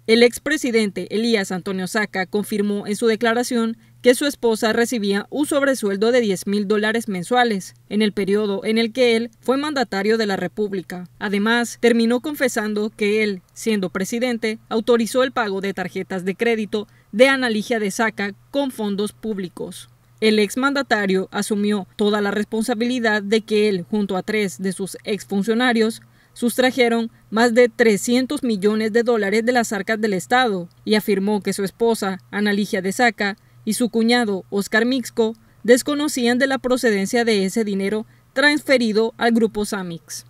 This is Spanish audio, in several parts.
El expresidente Elías Antonio Saca confirmó en su declaración que su esposa recibía un sobresueldo de $10,000 mensuales en el periodo en el que él fue mandatario de la República. Además, terminó confesando que él, siendo presidente, autorizó el pago de tarjetas de crédito de Ana Ligia de Saca con fondos públicos. El exmandatario asumió toda la responsabilidad de que él, junto a 3 de sus exfuncionarios, sustrajeron más de $300 millones de las arcas del Estado y afirmó que su esposa, Ana Ligia de Saca, y su cuñado, Oscar Mixco, desconocían de la procedencia de ese dinero transferido al grupo Samix.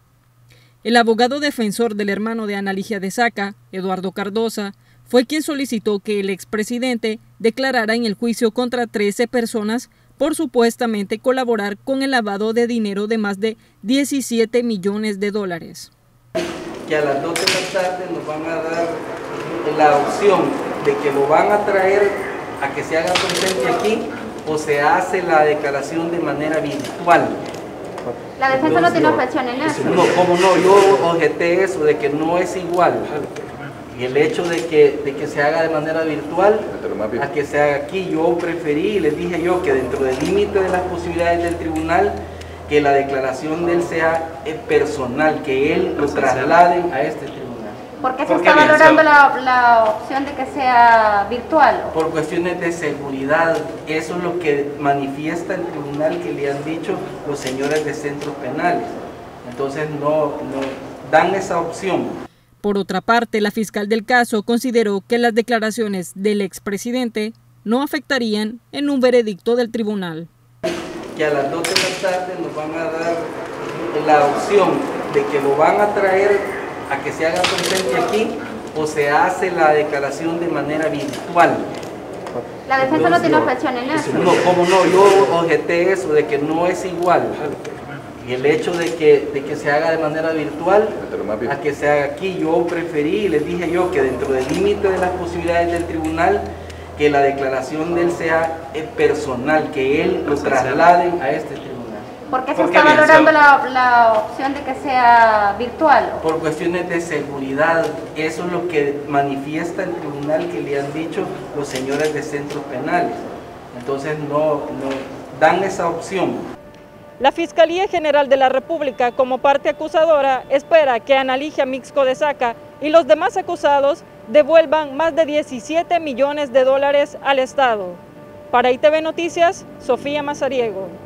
El abogado defensor del hermano de Ana Ligia de Saca, Eduardo Cardosa, fue quien solicitó que el expresidente declarara en el juicio contra 13 personas por supuestamente colaborar con el lavado de dinero de más de $17 millones. Que a las 2 de la tarde nos van a dar la opción de que lo van a traer a que se haga presente aquí o se hace la declaración de manera virtual. La defensa no tiene objeción en eso. No, como no, yo objeté eso, de que no es igual. Y el hecho de que se haga de manera virtual a que se haga aquí, yo preferí, les dije yo que dentro del límite de las posibilidades del tribunal, que la declaración de él sea personal, que él lo trasladen a este tribunal. ¿Por qué se está valorando la opción de que sea virtual? Por cuestiones de seguridad, eso es lo que manifiesta el tribunal que le han dicho los señores de centros penales. Entonces no dan esa opción. Por otra parte, la fiscal del caso consideró que las declaraciones del expresidente no afectarían en un veredicto del tribunal. Que a las 2 de la tarde nos van a dar la opción de que lo van a traer a que se haga presente aquí o se hace la declaración de manera virtual. La defensa no tiene objeción en eso. No, como no, yo objeté eso, de que no es igual. Y el hecho de que se haga de manera virtual a que se haga aquí, yo preferí, les dije yo que dentro del límite de las posibilidades del tribunal, que la declaración de él sea personal, que él lo trasladen a este tribunal. ¿Por qué se está valorando la opción de que sea virtual? Por cuestiones de seguridad, eso es lo que manifiesta el tribunal que le han dicho los señores de centros penales. Entonces no dan esa opción. La Fiscalía General de la República, como parte acusadora, espera que Ana Ligia Mixco de Saca y los demás acusados devuelvan más de $17 millones al Estado. Para ITV Noticias, Sofía Mazariego.